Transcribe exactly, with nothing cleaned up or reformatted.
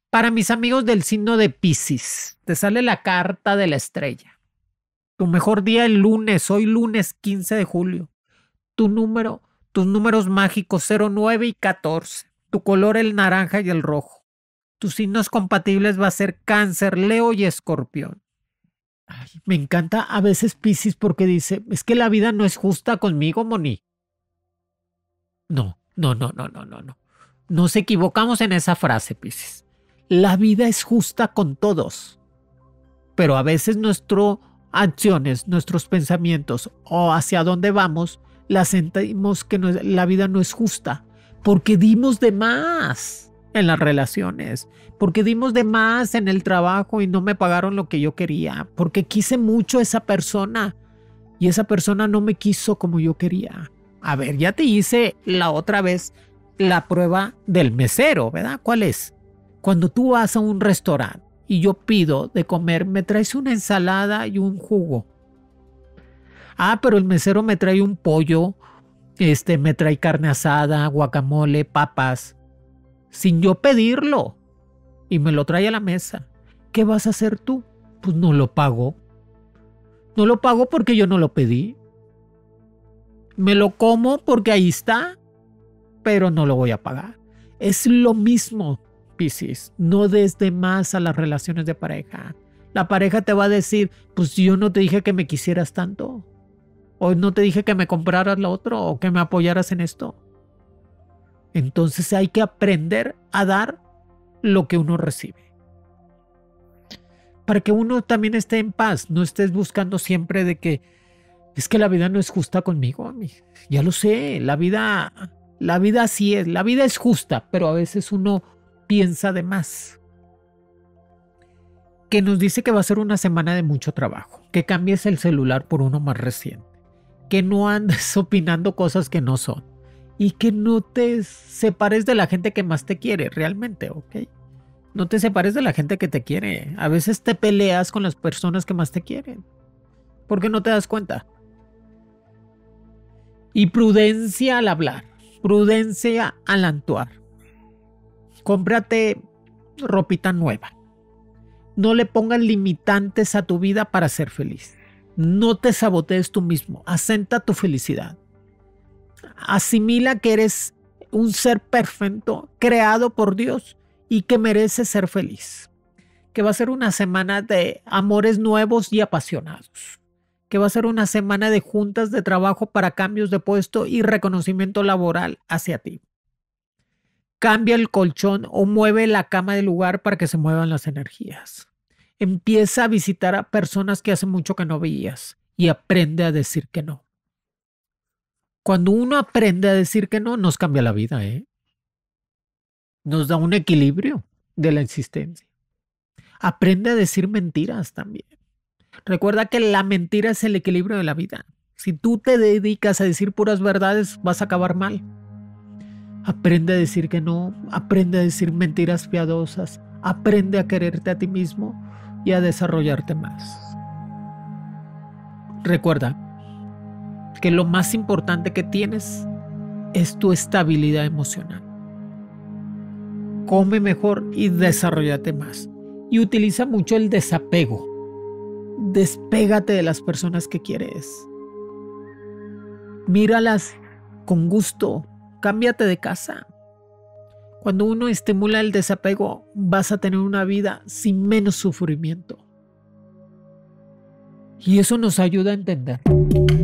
Para mis amigos del signo de Piscis, te sale la carta de la estrella. Tu mejor día el lunes, hoy lunes quince de julio. Tu número, tus números mágicos cero, nueve y catorce. Tu color el naranja y el rojo. Tus signos compatibles va a ser Cáncer, Leo y Escorpión. Ay, me encanta a veces Piscis porque dice, es que la vida no es justa conmigo, Moni. No, no, no, no, no, no, no. Nos equivocamos en esa frase, Piscis. La vida es justa con todos, pero a veces nuestras acciones, nuestros pensamientos o hacia dónde vamos, la sentimos que no, la vida no es justa porque dimos de más en las relaciones, porque dimos de más en el trabajo y no me pagaron lo que yo quería, porque quise mucho a esa persona y esa persona no me quiso como yo quería. A ver, ya te hice la otra vez la prueba del mesero, ¿verdad? ¿Cuál es? Cuando tú vas a un restaurante y yo pido de comer, me traes una ensalada y un jugo. Ah, pero el mesero me trae un pollo, este, me trae carne asada, guacamole, papas, sin yo pedirlo. Y me lo trae a la mesa. ¿Qué vas a hacer tú? Pues no lo pago. No lo pago porque yo no lo pedí. Me lo como porque ahí está, pero no lo voy a pagar. Es lo mismo. Piscis, no des de más a las relaciones de pareja. La pareja te va a decir, pues yo no te dije que me quisieras tanto, o no te dije que me compraras lo otro, o que me apoyaras en esto. Entonces hay que aprender a dar lo que uno recibe. Para que uno también esté en paz, no estés buscando siempre de que, es que la vida no es justa conmigo. Ya lo sé, la vida, la vida así es, la vida es justa, pero a veces uno piensa de más. Que nos dice que va a ser una semana de mucho trabajo, que cambies el celular por uno más reciente, que no andes opinando cosas que no son y que no te separes de la gente que más te quiere realmente, ¿ok? No te separes de la gente que te quiere. A veces te peleas con las personas que más te quieren porque no te das cuenta. Y prudencia al hablar, prudencia al actuar. Cómprate ropita nueva. No le pongas limitantes a tu vida para ser feliz. No te sabotees tú mismo. Asenta tu felicidad. Asimila que eres un ser perfecto, creado por Dios y que mereces ser feliz. Que va a ser una semana de amores nuevos y apasionados. Que va a ser una semana de juntas de trabajo para cambios de puesto y reconocimiento laboral hacia ti. Cambia el colchón o mueve la cama del lugar para que se muevan las energías. Empieza a visitar a personas que hace mucho que no veías y aprende a decir que no. Cuando uno aprende a decir que no, nos cambia la vida, ¿eh? Nos da un equilibrio de la existencia. Aprende a decir mentiras también. Recuerda que la mentira es el equilibrio de la vida. Si tú te dedicas a decir puras verdades, vas a acabar mal. Aprende a decir que no, aprende a decir mentiras piadosas, aprende a quererte a ti mismo y a desarrollarte más. Recuerda que lo más importante que tienes es tu estabilidad emocional. Come mejor y desarrollate más. Y utiliza mucho el desapego. Despégate de las personas que quieres. Míralas con gusto. Cámbiate de casa. Cuando uno estimula el desapego, vas a tener una vida sin menos sufrimiento. Y eso nos ayuda a entender